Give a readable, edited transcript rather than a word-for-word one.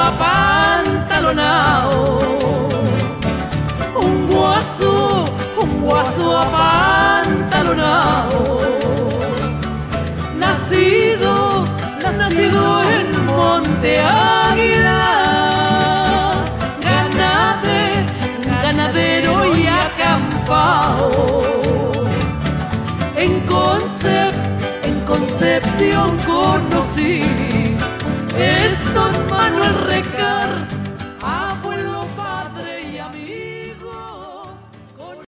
apantalonao, un guaso apantalonao, nacido en Monte Águila, ganadero y acampao. En Concepción conocí estos